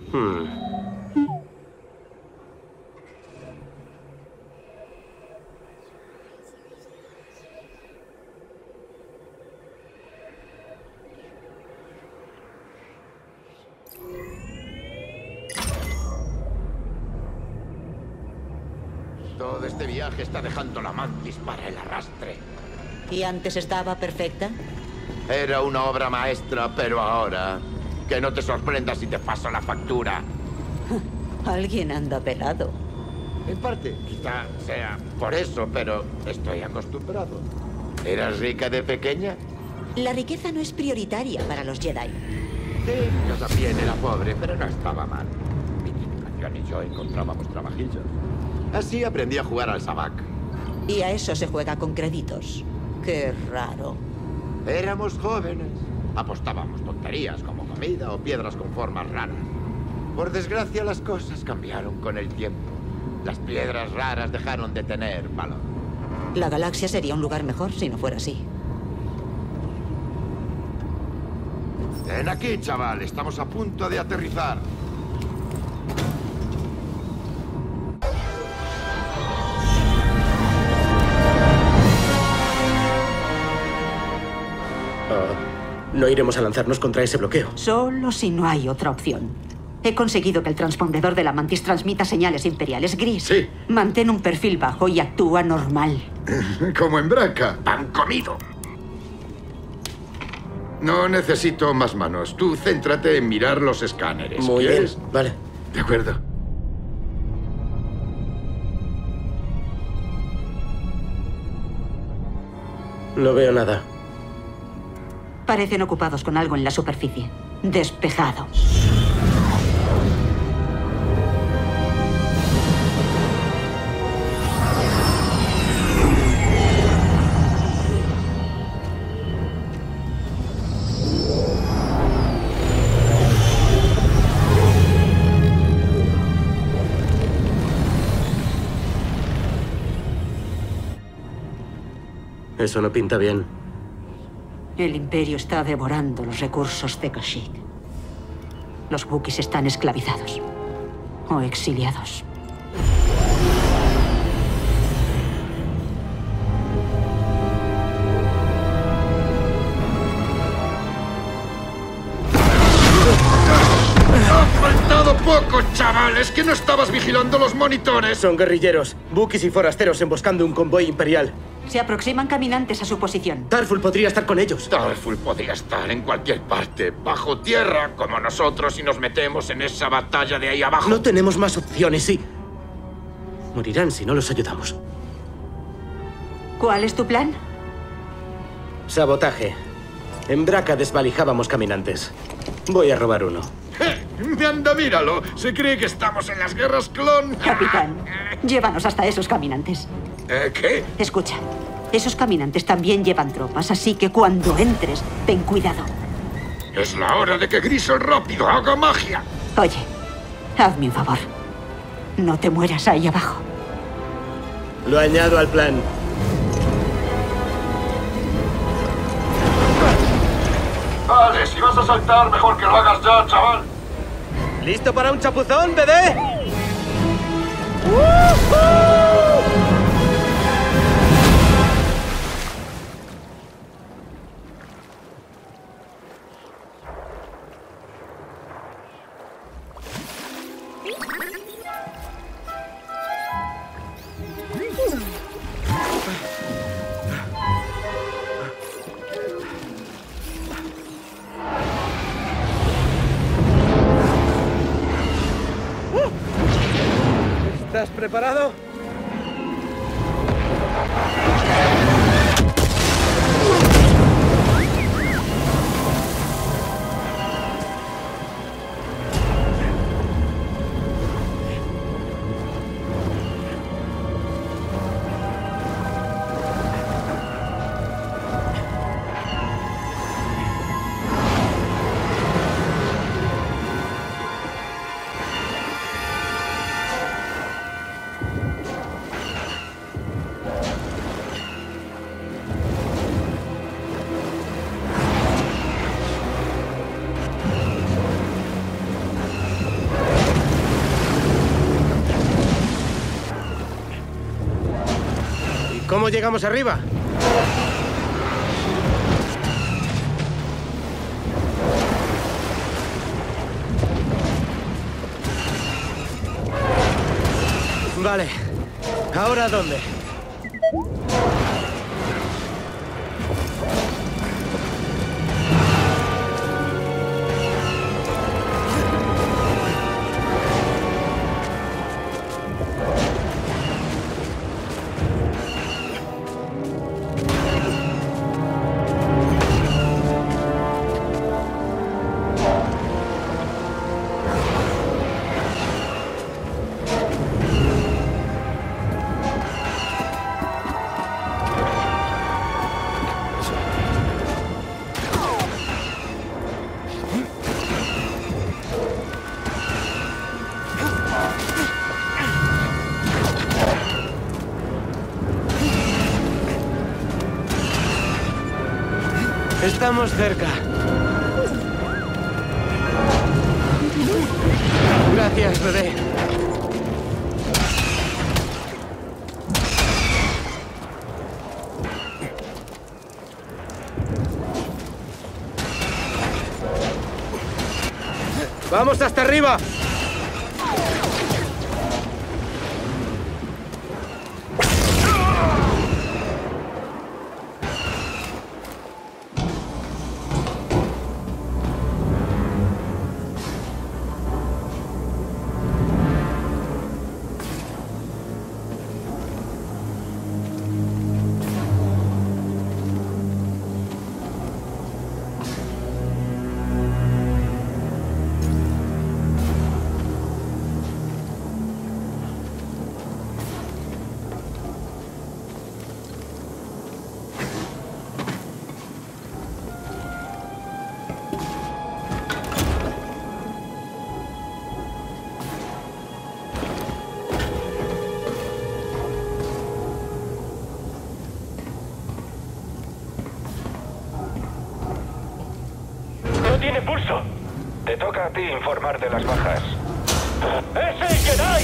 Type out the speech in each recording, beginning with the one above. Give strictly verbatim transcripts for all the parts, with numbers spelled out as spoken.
Hmm. Todo este viaje está dejando la mantis para el arrastre. ¿Y antes estaba perfecta? Era una obra maestra, pero ahora... Que no te sorprendas si te paso la factura. Alguien anda pelado. En parte, quizá sea por eso, pero estoy acostumbrado. ¿Eras rica de pequeña? La riqueza no es prioritaria para los Jedi. Sí, yo también era pobre, pero no estaba mal. Mi tripulación y yo encontrábamos trabajillos. Así aprendí a jugar al sabak. Y a eso se juega con créditos. Qué raro. Éramos jóvenes. Apostábamos tonterías como comida o piedras con formas raras. Por desgracia, las cosas cambiaron con el tiempo. Las piedras raras dejaron de tener valor. La galaxia sería un lugar mejor si no fuera así. Ven aquí, chaval. Estamos a punto de aterrizar. No iremos a lanzarnos contra ese bloqueo. Solo si no hay otra opción. He conseguido que el transpondedor de la mantis transmita señales imperiales. Gris. Sí. Mantén un perfil bajo y actúa normal. Como en Braca. ¡Pan comido! No necesito más manos. Tú céntrate en mirar los escáneres. Muy ¿Quieres? bien. Vale. De acuerdo. No veo nada. Parecen ocupados con algo en la superficie. Despejado. Eso no pinta bien. El Imperio está devorando los recursos de Kashyyyk. Los Wookiees están esclavizados. O exiliados. ¡Ha faltado poco, chaval! ¿Es que no estabas vigilando los monitores? Son guerrilleros, Wookiees y forasteros emboscando un convoy imperial. Se aproximan caminantes a su posición. Tarful podría estar con ellos. Tarful podría estar en cualquier parte, bajo tierra, como nosotros, si nos metemos en esa batalla de ahí abajo. No tenemos más opciones y... morirán si no los ayudamos. ¿Cuál es tu plan? Sabotaje. En Braca desvalijábamos caminantes. Voy a robar uno. ¡Eh! ¡Anda, míralo! Se cree que estamos en las guerras clon. Capitán, llévanos hasta esos caminantes. ¿Eh, qué? Escucha, esos caminantes también llevan tropas, así que cuando entres, ten cuidado. Es la hora de que Gris el rápido haga magia. Oye, hazme un favor. No te mueras ahí abajo. Lo añado al plan. Vale, si vas a saltar, mejor que lo hagas ya, chaval. ¿Listo para un chapuzón, bebé? ¿Estás preparado? ¿Cómo llegamos arriba? Vale. ¿Ahora dónde? Estamos cerca. Gracias, bebé. ¡Vamos hasta arriba! tiene pulso. Te toca a ti informar de las bajas. ¡Ese Jedi!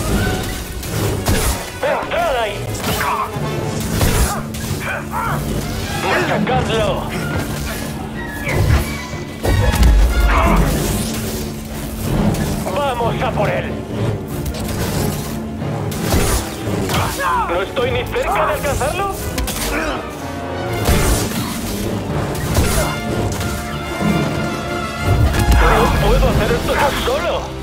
¡Entrad ahí! ¡Sacadlo! ¡Vamos a por él! ¿No estoy ni cerca de alcanzarlo? ¡No puedo hacer esto yo solo!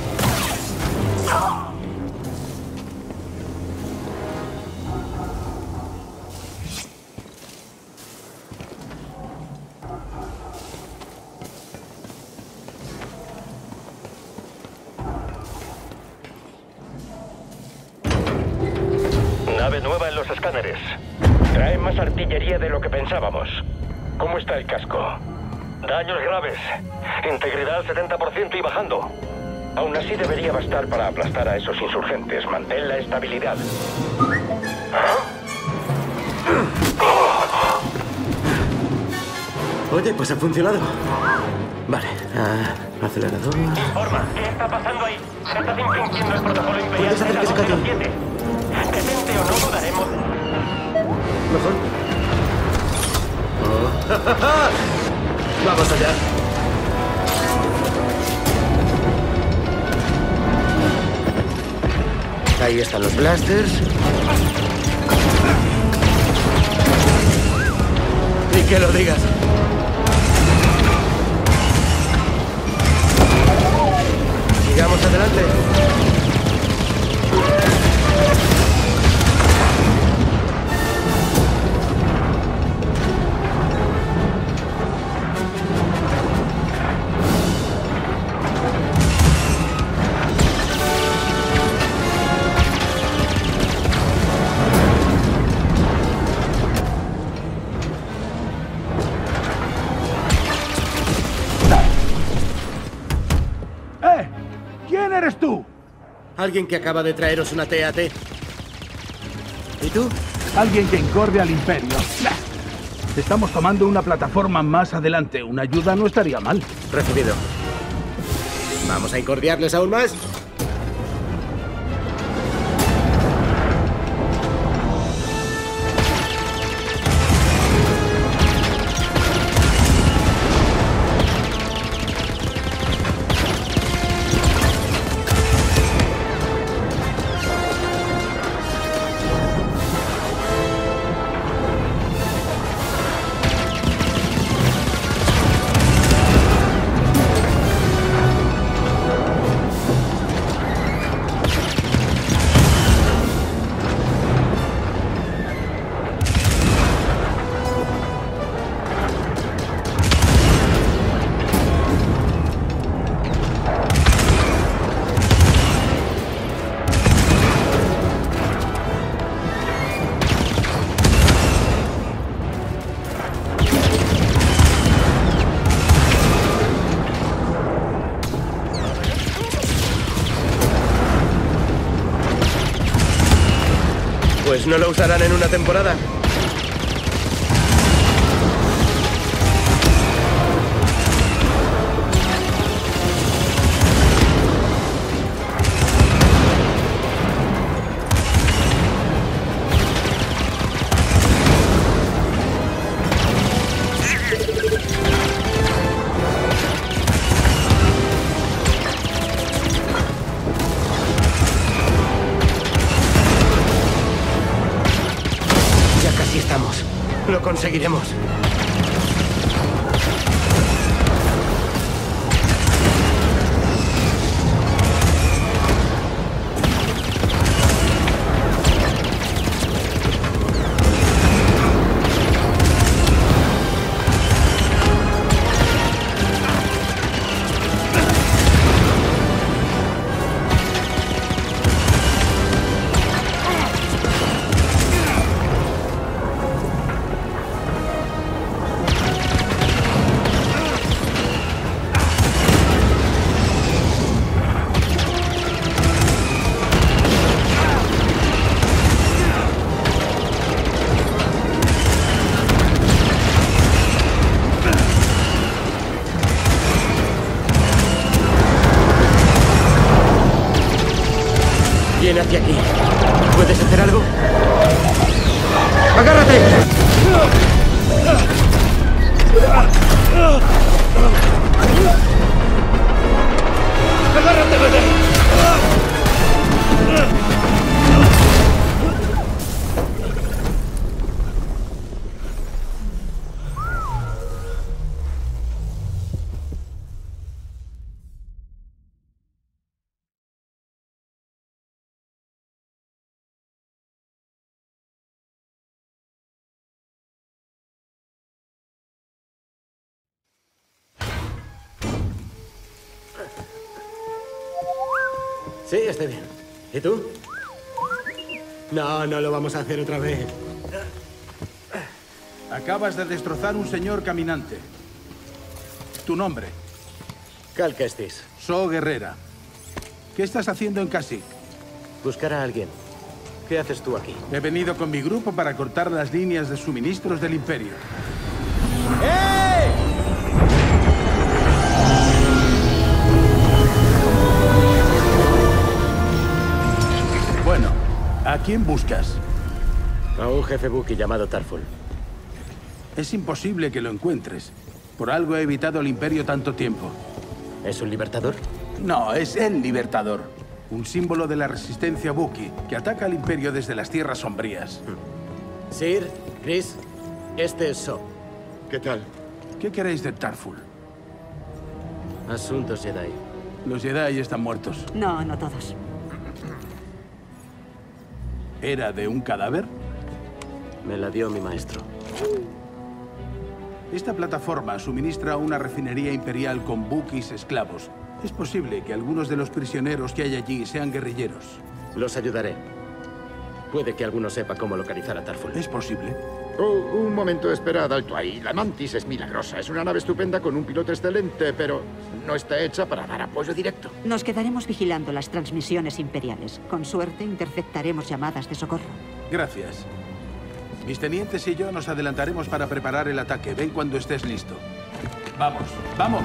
Nave nueva en los escáneres. Trae más artillería de lo que pensábamos. ¿Cómo está el casco? Daños graves. Integridad al setenta por ciento y bajando. Aún así debería bastar para aplastar a esos insurgentes. Mantén la estabilidad. Oye, pues ha funcionado. Vale, uh, acelerador. Informa, ¿qué está pasando ahí? Estás infringiendo el protocolo imperial. ¿Puedes hacer que se calle? Detente o no dudaremos. Mejor. Oh. Vamos allá. Ahí están los blasters. Y que lo digas. Sigamos adelante. ¿Eres tú? Alguien que acaba de traeros una T A T. ¿Y tú? Alguien que incorde al Imperio. Estamos tomando una plataforma más adelante. Una ayuda no estaría mal. Recibido. ¿Vamos a incordiarles aún más? Pues no lo usarán en una temporada. Lo conseguiremos. Viene hacia aquí. ¿Puedes hacer algo? ¡Agárrate! ¡Agárrate, bebé! Sí, estoy bien. ¿Y tú? No, no lo vamos a hacer otra vez. Acabas de destrozar un señor caminante. ¿Tu nombre? Cal Kestis. So Guerrera. ¿Qué estás haciendo en Kashyyyk? Buscar a alguien. ¿Qué haces tú aquí? He venido con mi grupo para cortar las líneas de suministros del Imperio. ¡Eh! Bueno, ¿a quién buscas? A un jefe Wookiee llamado Tarful. Es imposible que lo encuentres. Por algo he evitado el Imperio tanto tiempo. ¿Es un libertador? No, es el Libertador. Un símbolo de la resistencia Wookiee que ataca al Imperio desde las Tierras Sombrías. Sir, Chris, este es So. ¿Qué tal? ¿Qué queréis de Tarful? Asuntos Jedi. Los Jedi están muertos. No, no todos. ¿Era de un cadáver? Me la dio mi maestro. Esta plataforma suministra una refinería imperial con Wookiees esclavos. Es posible que algunos de los prisioneros que hay allí sean guerrilleros. Los ayudaré. Puede que alguno sepa cómo localizar a Tarful. ¿Es posible? Oh, un momento, esperad, alto ahí. La Mantis es milagrosa. Es una nave estupenda con un piloto excelente, pero no está hecha para dar apoyo directo. Nos quedaremos vigilando las transmisiones imperiales. Con suerte, interceptaremos llamadas de socorro. Gracias. Mis tenientes y yo nos adelantaremos para preparar el ataque. Ven cuando estés listo. ¡Vamos! ¡Vamos!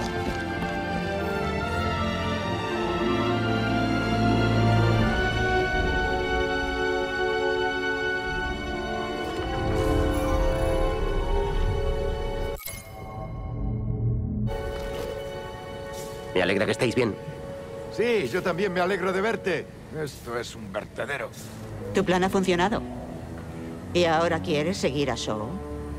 Me alegra que estéis bien. Sí, yo también me alegro de verte. Esto es un vertedero. Tu plan ha funcionado. ¿Y ahora quieres seguir a So?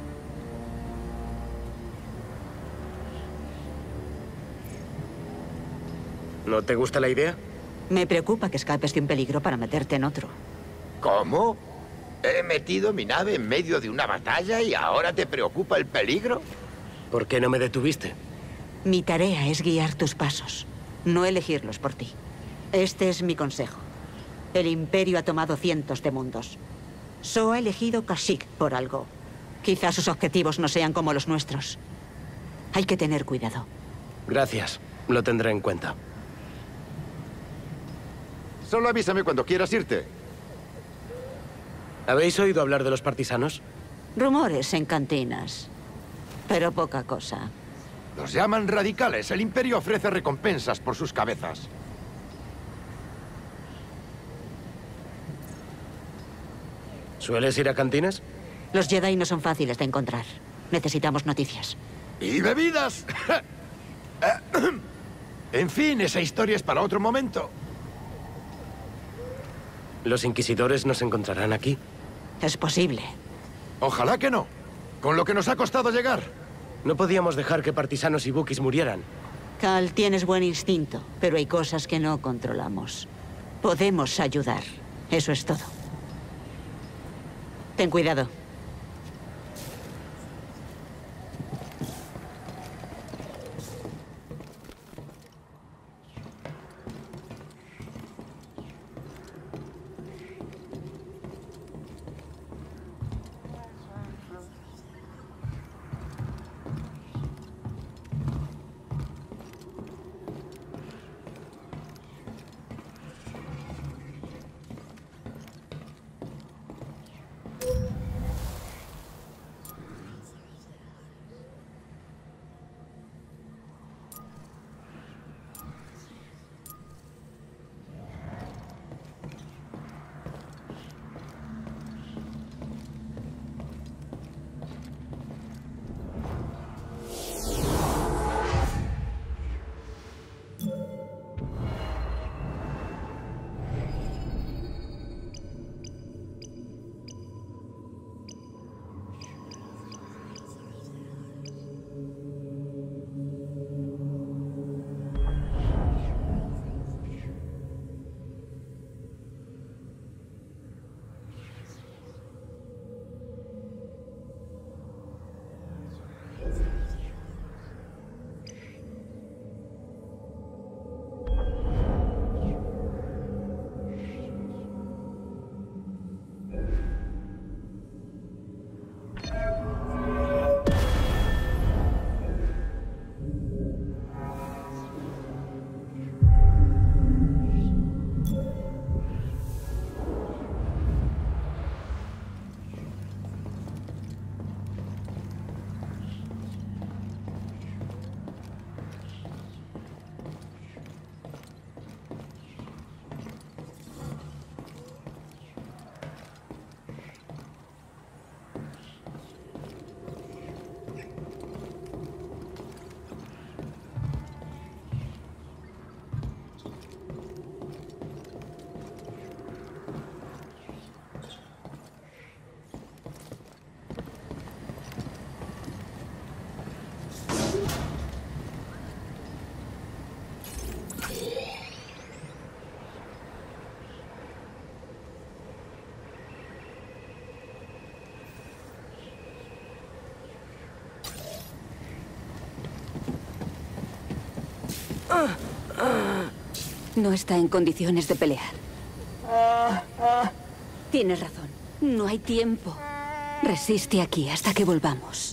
¿No te gusta la idea? Me preocupa que escapes de un peligro para meterte en otro. ¿Cómo? ¿He metido mi nave en medio de una batalla y ahora te preocupa el peligro? ¿Por qué no me detuviste? Mi tarea es guiar tus pasos, no elegirlos por ti. Este es mi consejo. El Imperio ha tomado cientos de mundos. So ha elegido Kashyyyk por algo. Quizás sus objetivos no sean como los nuestros. Hay que tener cuidado. Gracias. Lo tendré en cuenta. Solo avísame cuando quieras irte. ¿Habéis oído hablar de los partisanos? Rumores en cantinas, pero poca cosa. Los llaman radicales. El Imperio ofrece recompensas por sus cabezas. ¿Sueles ir a cantinas? Los Jedi no son fáciles de encontrar. Necesitamos noticias. ¡Y bebidas! En fin, esa historia es para otro momento. ¿Los inquisidores nos encontrarán aquí? Es posible. Ojalá que no. Con lo que nos ha costado llegar. No podíamos dejar que partisanos y Wookiees murieran. Cal, tienes buen instinto, pero hay cosas que no controlamos. Podemos ayudar. Eso es todo. Ten cuidado. No está en condiciones de pelear. Tienes razón. No hay tiempo. Resiste aquí hasta que volvamos.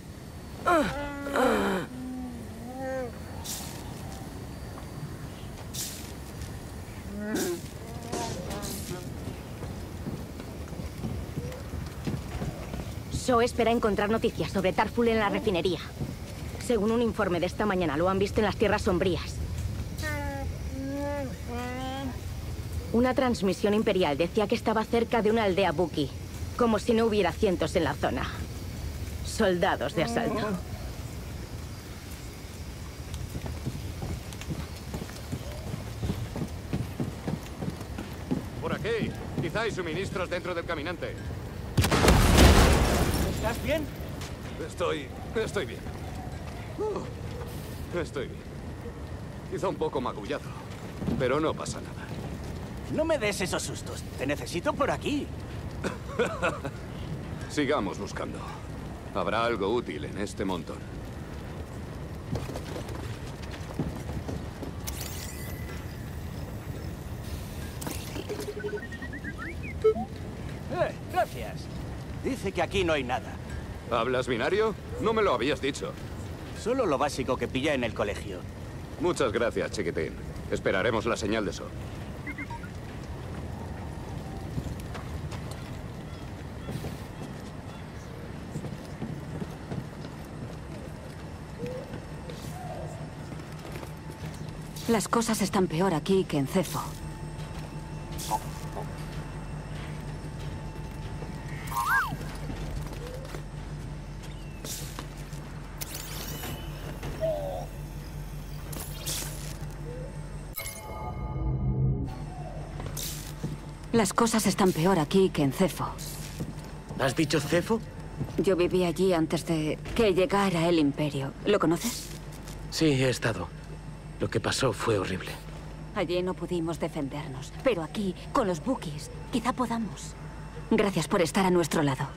Shaw espera encontrar noticias sobre Tarful en la refinería. Según un informe de esta mañana, lo han visto en las Tierras Sombrías. Una transmisión imperial decía que estaba cerca de una aldea Wookiee, como si no hubiera cientos en la zona. Soldados de asalto. Por aquí. Quizá hay suministros dentro del caminante. ¿Estás bien? Estoy... estoy bien. Uh, estoy bien. Quizá un poco magullado, pero no pasa nada. No me des esos sustos. Te necesito por aquí. Sigamos buscando. Habrá algo útil en este montón. Eh, gracias. Dice que aquí no hay nada. ¿Hablas binario? No me lo habías dicho. Solo lo básico que pilla en el colegio. Muchas gracias, chiquitín. Esperaremos la señal de eso. Las cosas están peor aquí que en Cefo. Las cosas están peor aquí que en Cefo. ¿Has dicho Cefo? Yo viví allí antes de que llegara el Imperio. ¿Lo conoces? Sí, he estado. Lo que pasó fue horrible. Allí no pudimos defendernos, pero aquí, con los Wookiees, quizá podamos. Gracias por estar a nuestro lado.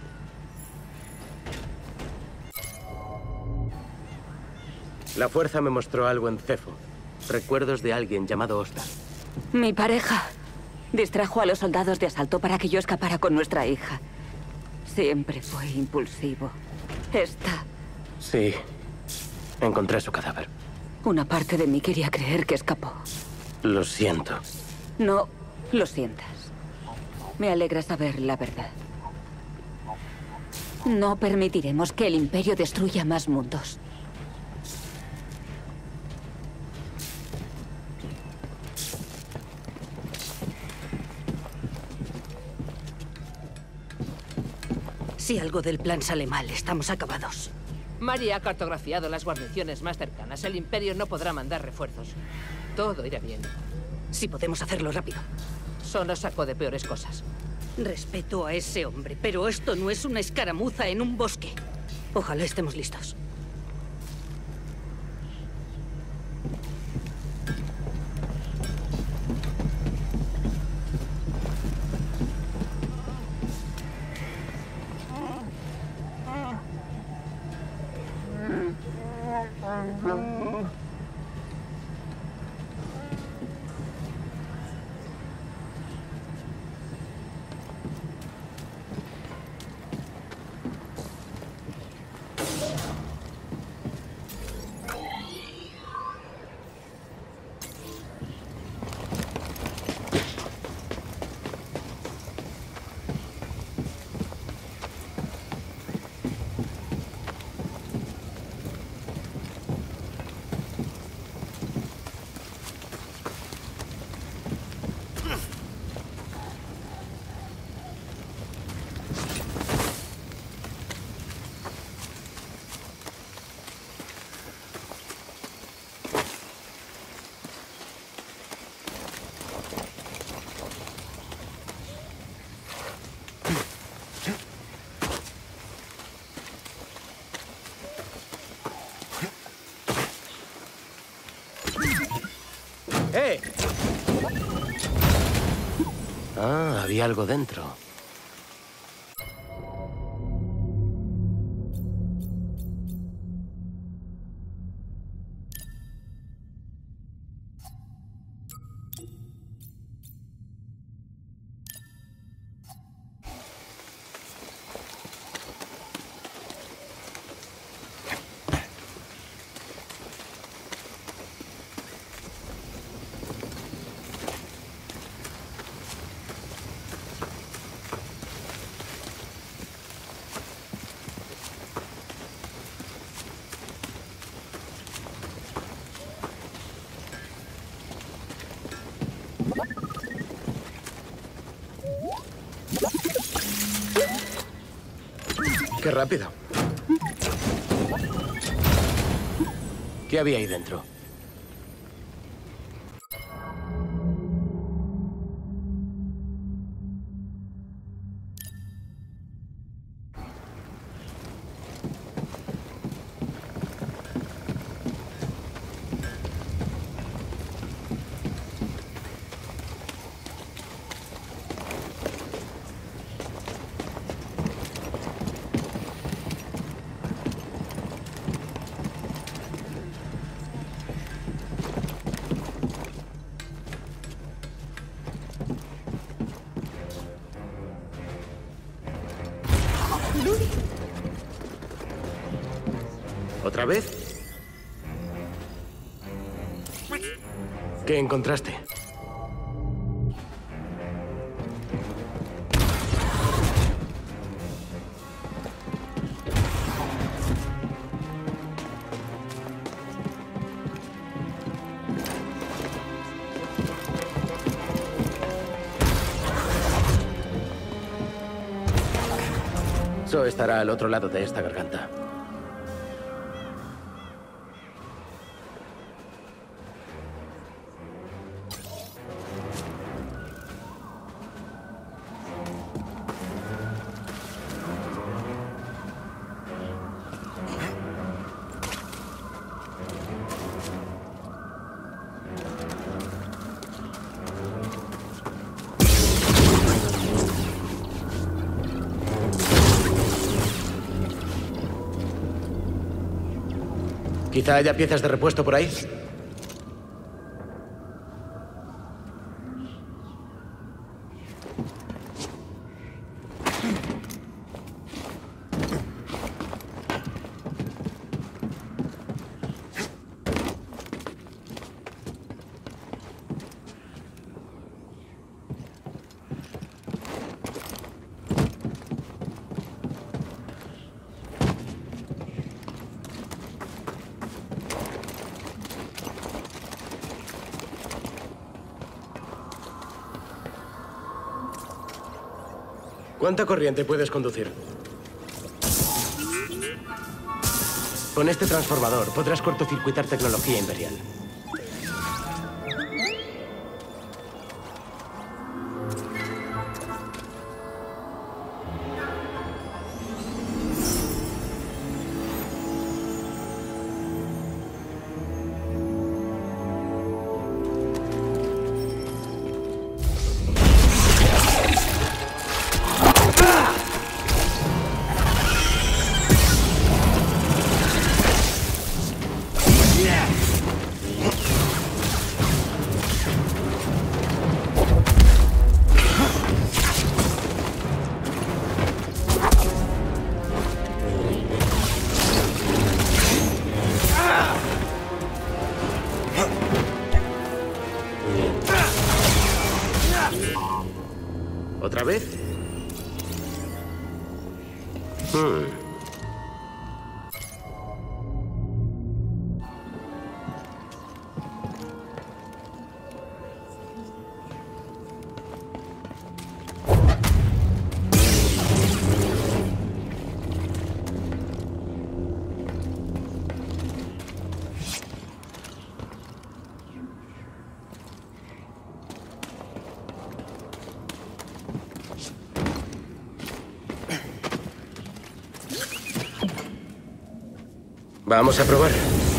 La fuerza me mostró algo en Cefo. Recuerdos de alguien llamado Osta. Mi pareja distrajo a los soldados de asalto para que yo escapara con nuestra hija. Siempre fue impulsivo. Esta... Sí. Encontré su cadáver. Una parte de mí quería creer que escapó. Lo siento. No lo sientas. Me alegra saber la verdad. No permitiremos que el Imperio destruya más mundos. Si algo del plan sale mal, estamos acabados. Mari ha cartografiado las guarniciones más cercanas. El Imperio no podrá mandar refuerzos. Todo irá bien. Si podemos hacerlo rápido. Solo sacó de peores cosas. Respeto a ese hombre, pero esto no es una escaramuza en un bosque. Ojalá estemos listos. ¡Eh! Ah, había algo dentro. ¡Qué rápido! ¿Qué había ahí dentro? ¿Otra vez? ¿Qué encontraste? So estará al otro lado de esta garganta. Quizá haya piezas de repuesto por ahí. ¿Cuánta corriente puedes conducir? Con este transformador podrás cortocircuitar tecnología imperial. ¿Otra vez? Hmm. Vamos a probar.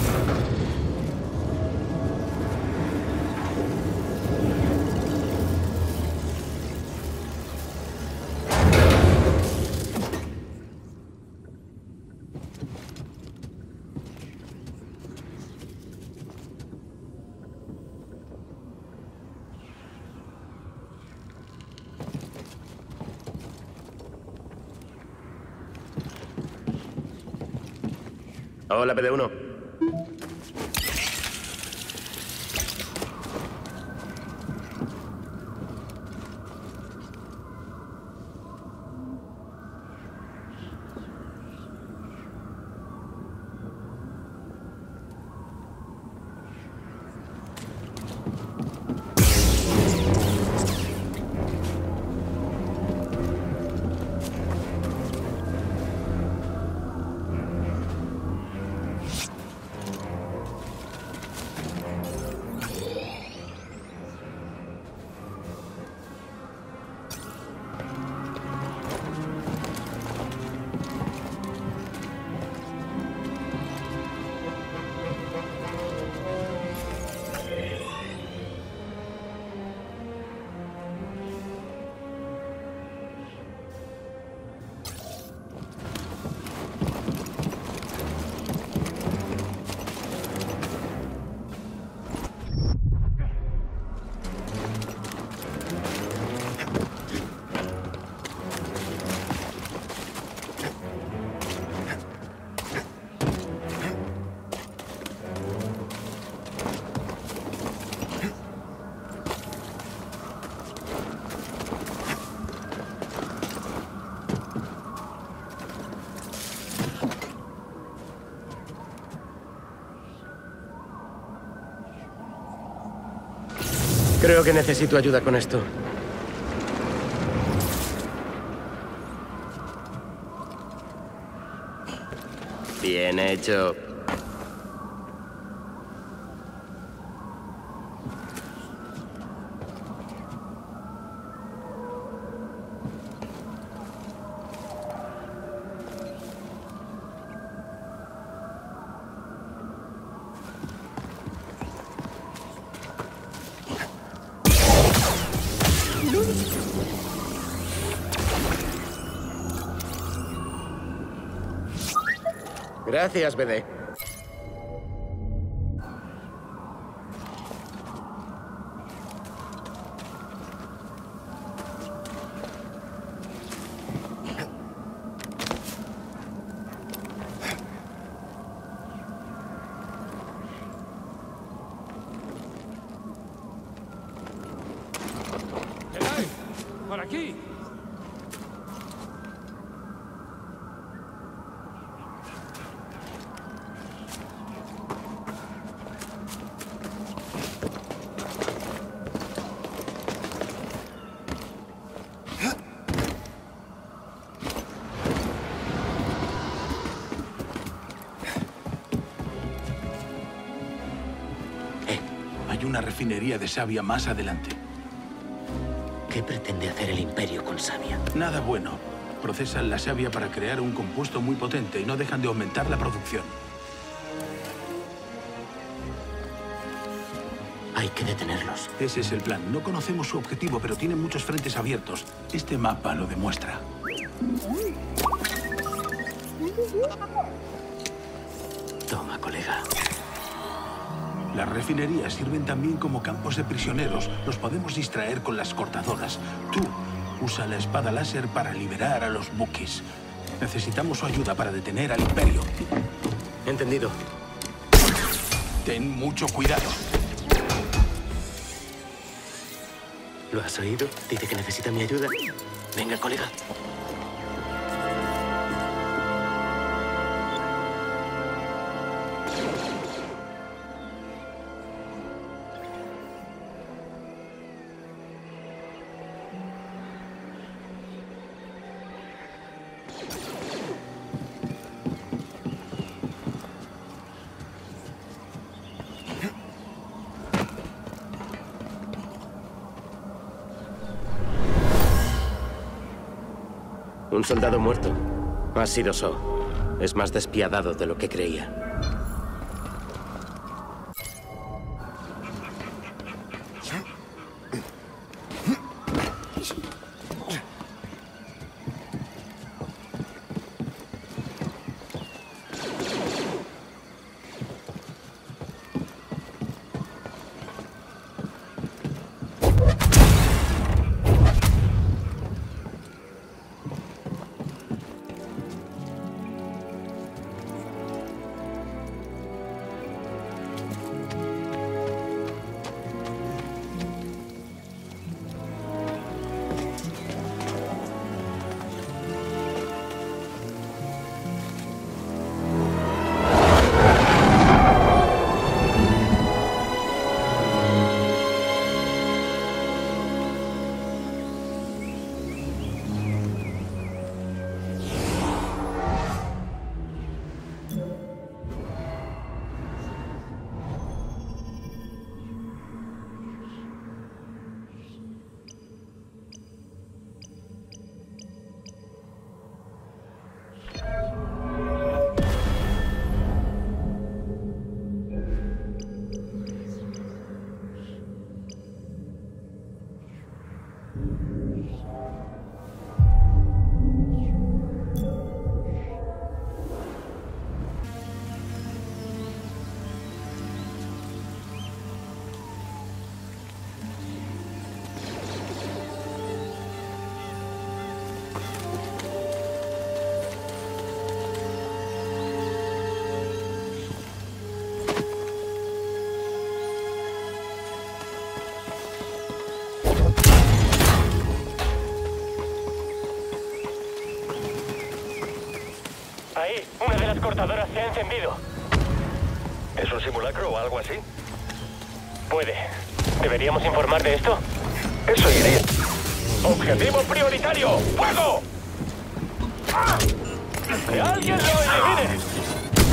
Hola, P D uno. Creo que necesito ayuda con esto. Bien hecho. Gracias, B D. ¡Por aquí! Hay una refinería de savia más adelante. ¿Qué pretende hacer el Imperio con savia? Nada bueno. Procesan la savia para crear un compuesto muy potente y no dejan de aumentar la producción. Hay que detenerlos. Ese es el plan. No conocemos su objetivo, pero tienen muchos frentes abiertos. Este mapa lo demuestra. Toma, colega. Las refinerías sirven también como campos de prisioneros. Los podemos distraer con las cortadoras. Tú, usa la espada láser para liberar a los Wookiees. Necesitamos su ayuda para detener al Imperio. Entendido. Ten mucho cuidado. ¿Lo has oído? Dice que necesita mi ayuda. Venga, colega. Un soldado muerto. Ha sido So. Es más despiadado de lo que creía. Ahí, una de las cortadoras se ha encendido. ¿Es un simulacro o algo así? Puede. ¿Deberíamos informar de esto? Eso iría. ¡Objetivo prioritario! ¡Fuego! ¡Ah! ¡Que alguien lo elimine!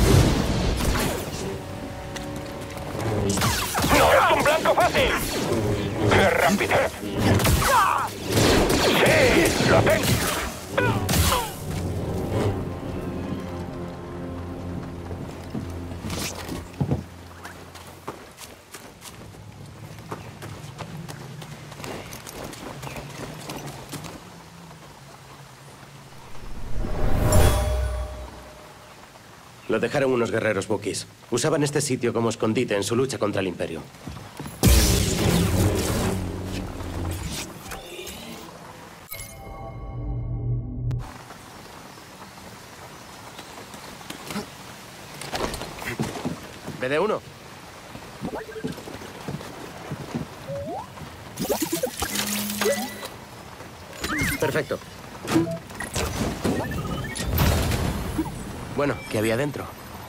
¡No es un blanco fácil! ¡Qué rapidez! ¡Sí! ¡Lo tengo! Lo dejaron unos guerreros Wookiees. Usaban este sitio como escondite en su lucha contra el Imperio. B D uno. Perfecto. Bueno, ¿qué había dentro?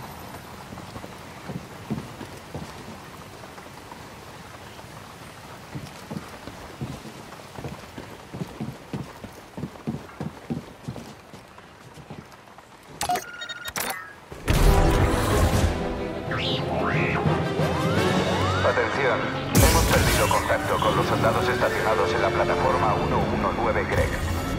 Atención, hemos perdido contacto con los soldados estacionados en la plataforma ciento diecinueve Greg.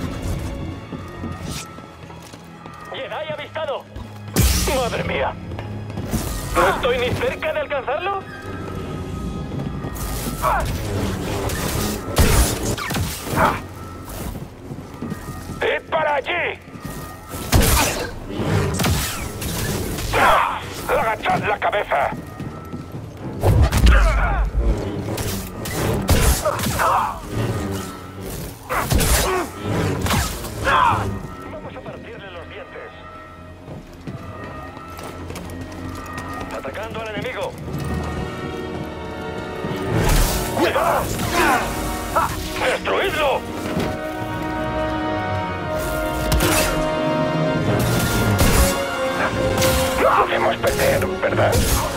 ¡Jedi avistado! ¡Madre mía! ¿No estoy ni cerca de alcanzarlo? ¡Id para allí! ¡Agachad la cabeza! Vamos a partirle los dientes. Atacando al enemigo. ¡Cuidado! ¡Destruidlo! No podemos perder, ¿verdad?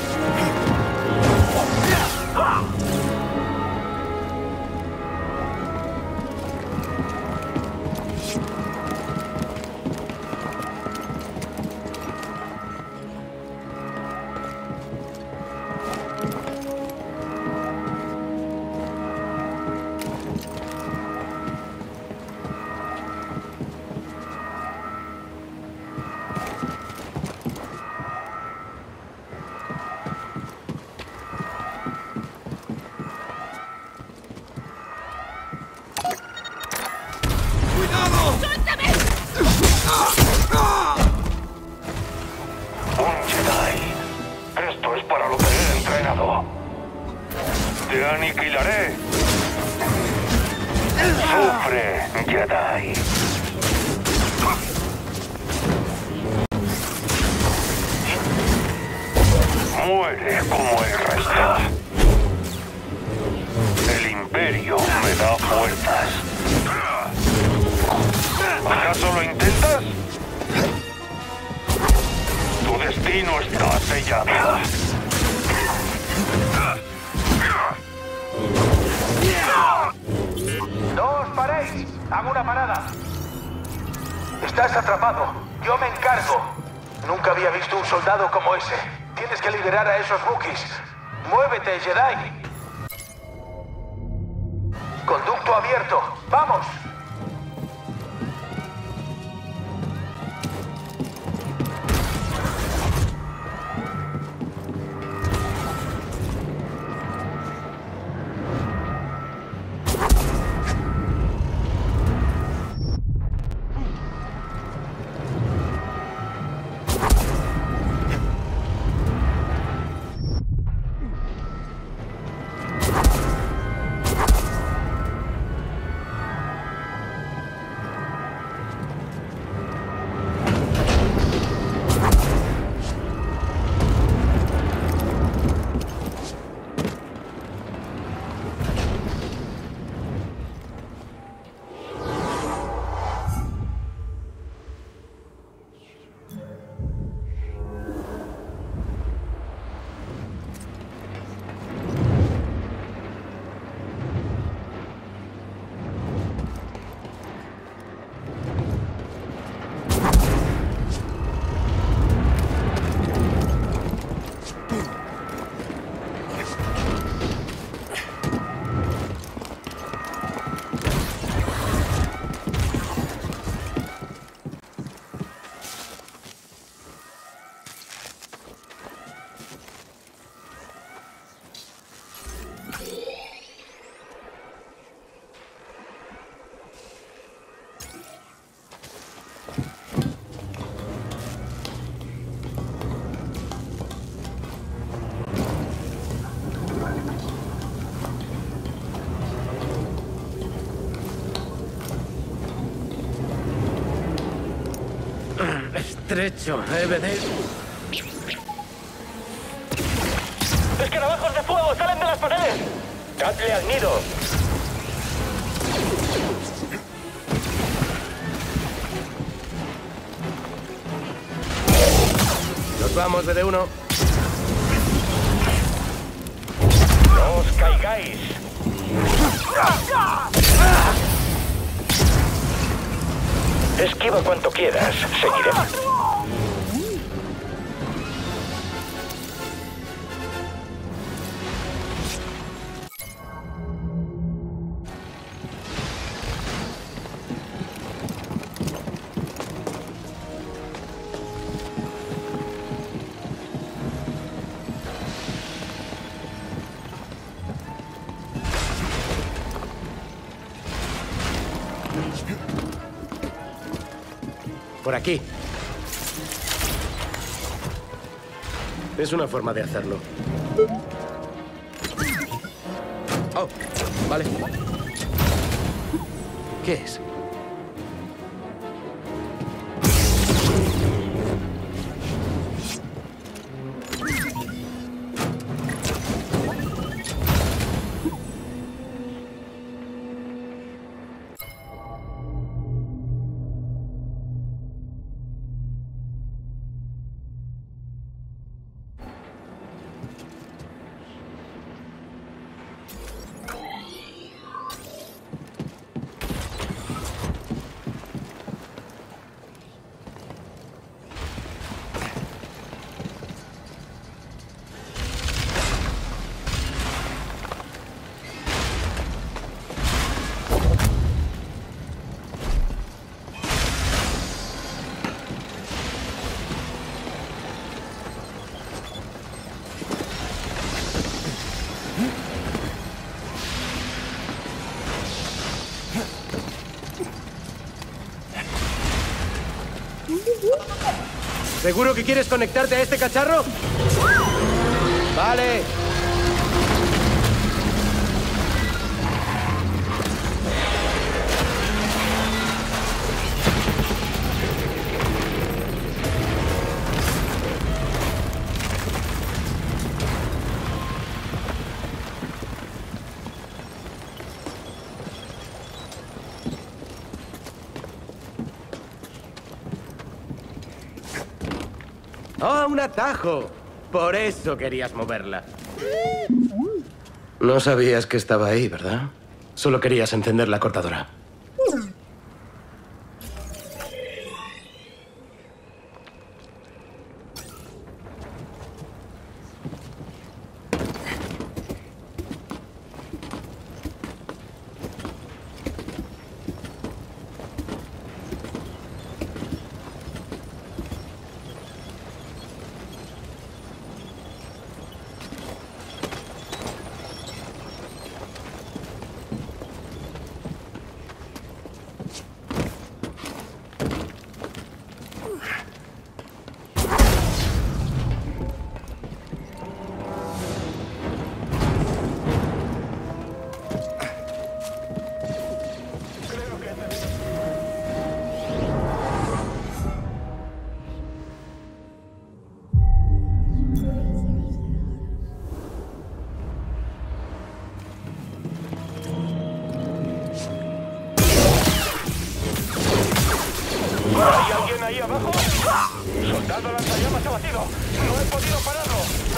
¡Te aniquilaré! ¡Sufre, Jedi! Muere como el resto. El Imperio me da fuerzas. ¿Acaso lo intentas? Tu destino está sellado. ¡No os paréis! ¡Hago una parada! Estás atrapado. Yo me encargo. Nunca había visto un soldado como ese. Tienes que liberar a esos Wookiees. ¡Muévete, Jedi! Conducto abierto. ¡Vamos! Trecho, E B D. ¡Escarabajos de fuego! ¡Salen de las paredes! ¡Dadle al nido! Nos vamos, B D uno. ¡No os caigáis! Esquiva cuanto quieras. Seguiremos. Por aquí. Es una forma de hacerlo. Oh, vale. ¿Qué es? ¿Seguro que quieres conectarte a este cacharro? Vale. ¡Oh, un atajo! Por eso querías moverla. No sabías que estaba ahí, ¿verdad? Solo querías encender la cortadora. ¿Hay alguien ahí abajo? ¡Soldado lanzallamas abatido! ¡No he podido pararlo!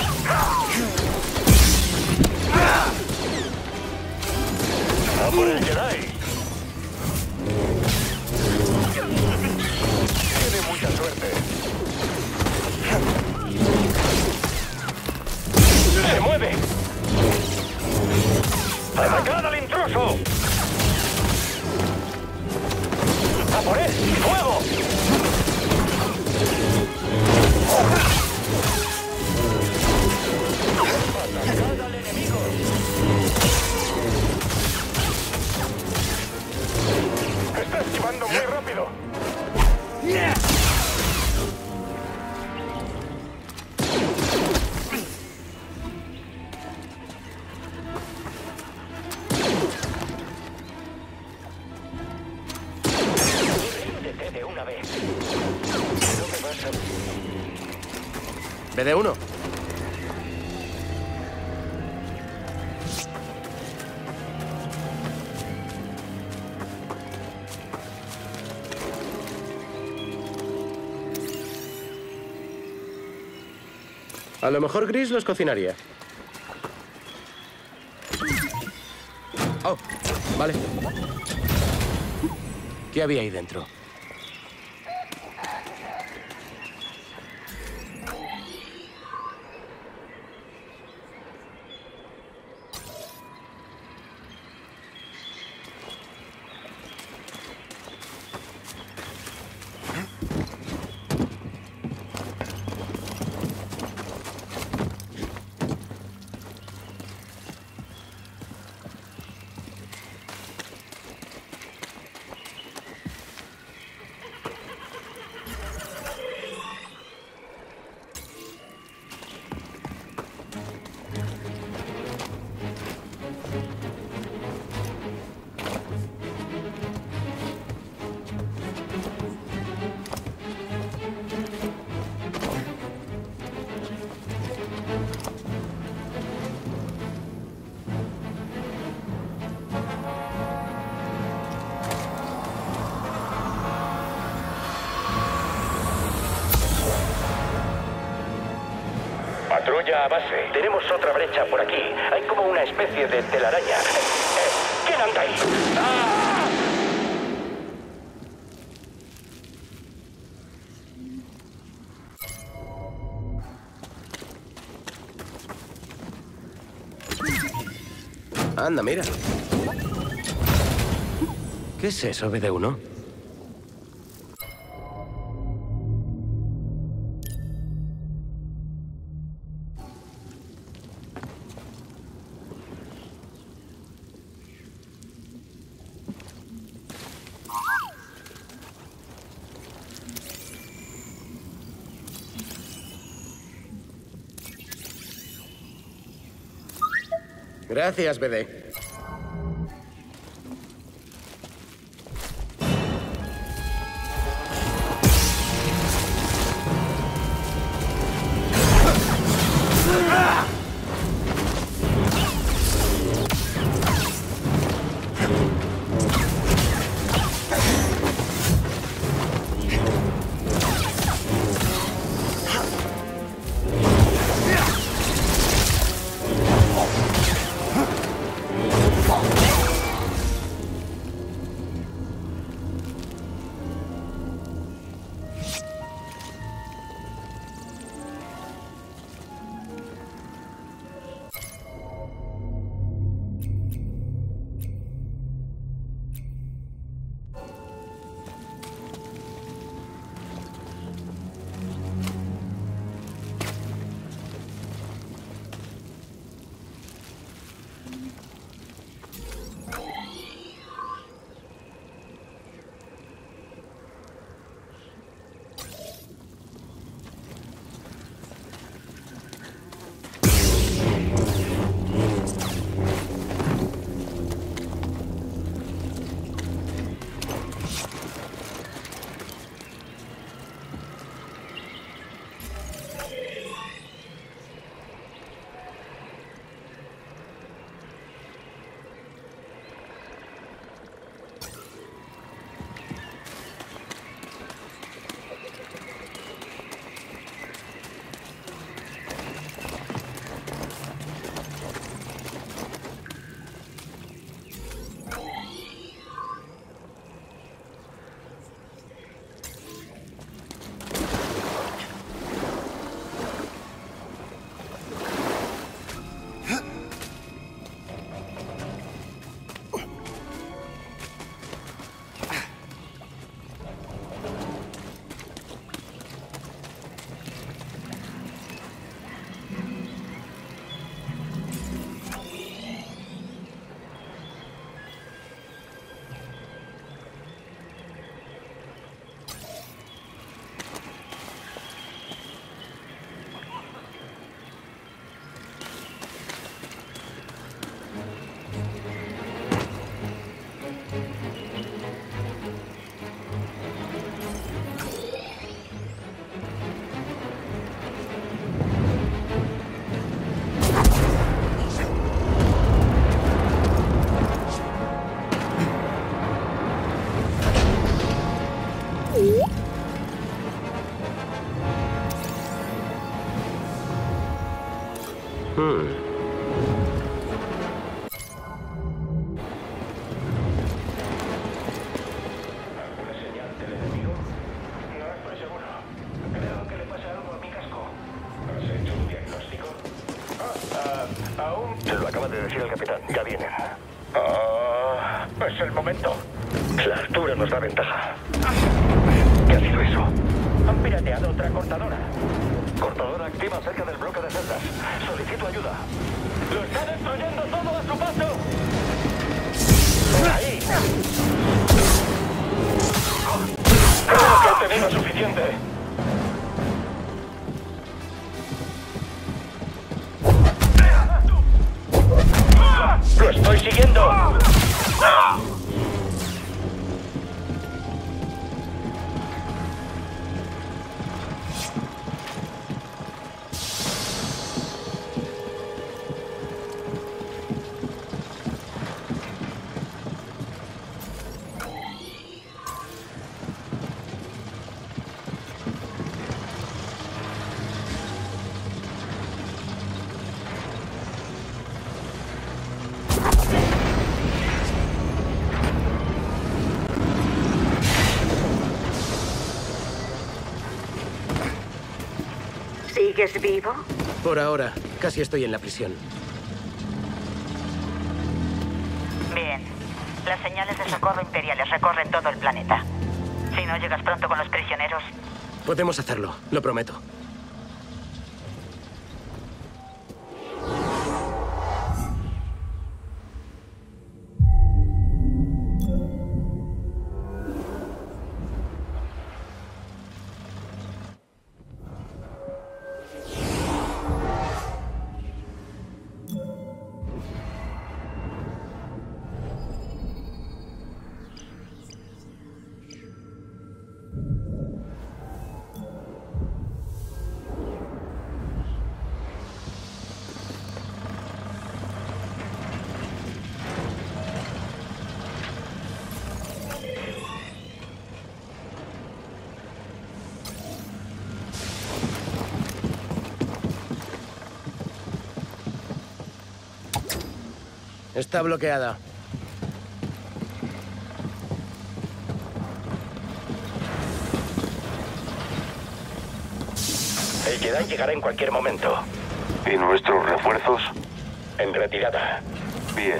¡A por el Jedi! Tiene mucha suerte. ¡Se mueve! ¡Atacad al intruso! ¡A por él! ¡Fuego! ¡Atacad al enemigo! ¡Está esquivando muy rápido! Ríndete de una vez. Creo que vas B D uno. A lo mejor Gris los cocinaría. Oh, vale. ¿Qué había ahí dentro? Patrulla a base. Tenemos otra brecha por aquí. Hay como una especie de telaraña. Eh, ¿Quién anda ahí? ¡Ah! Anda, mira. ¿Qué es eso, B D uno? Gracias, B D. decir el capitán. Ya vienen. Ah, es el momento. La altura nos da ventaja. ¿Qué ha sido eso? Han pirateado otra cortadora. Cortadora activa cerca del bloque de celdas. Solicito ayuda. ¡Lo está destruyendo todo a su paso! ¡Por ahí! Creo que he tenido suficiente. ¡Lo estoy siguiendo! ¿Sigues vivo? Por ahora, casi estoy en la prisión. Bien. Las señales de socorro imperiales recorren todo el planeta. Si no llegas pronto con los prisioneros... Podemos hacerlo, lo prometo. Está bloqueada. El Jedi llegará en cualquier momento. ¿Y nuestros refuerzos? En retirada. Bien.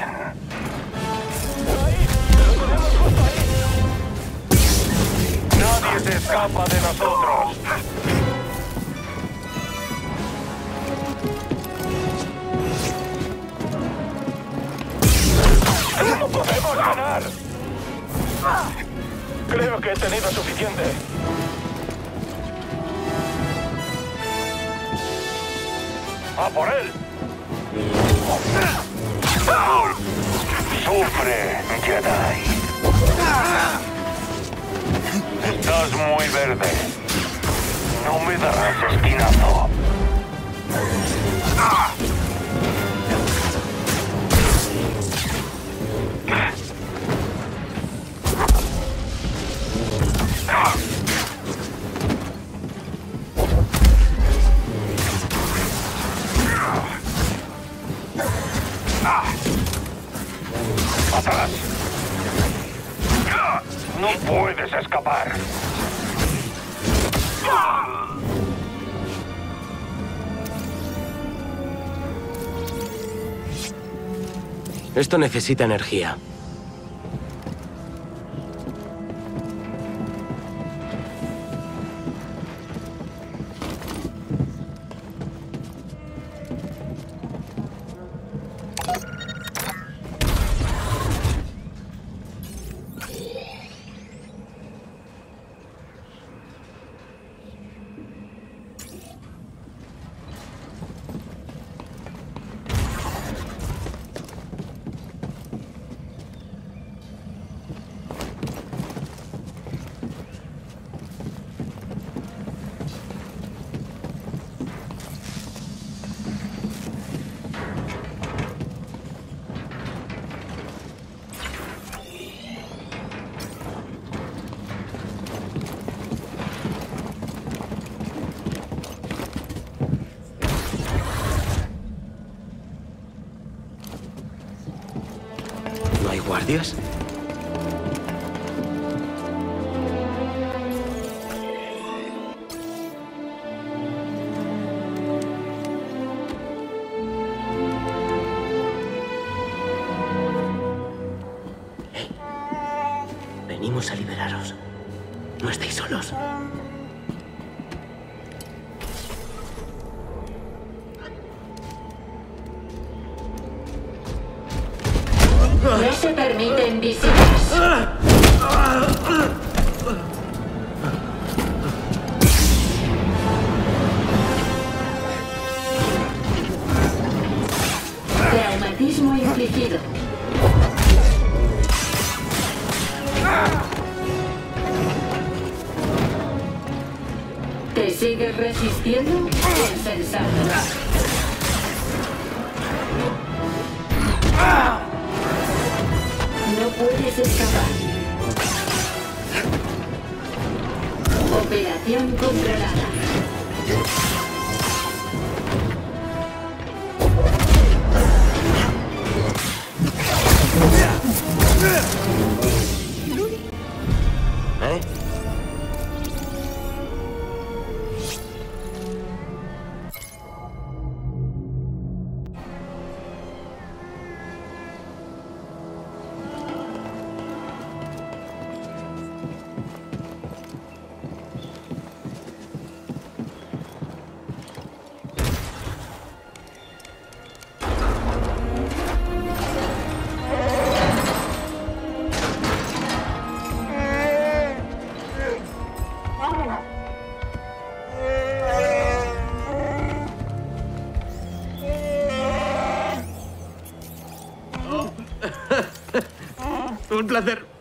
Nadie se escapa de nosotros. ¡No podemos ganar! Creo que he tenido suficiente. ¡A por él! ¡Sufre, Jedi! Estás muy verde. No me darás esquinazo. ¡Atrás! No puedes escapar. Esto necesita energía. ¿No hay guardias? Venimos a liberaros. No estáis solos. No se permiten visitas. Traumatismo infligido. ¿Te sigues resistiendo? Insensato. No puedes escapar. Operación controlada. ¿Eh? Un placer.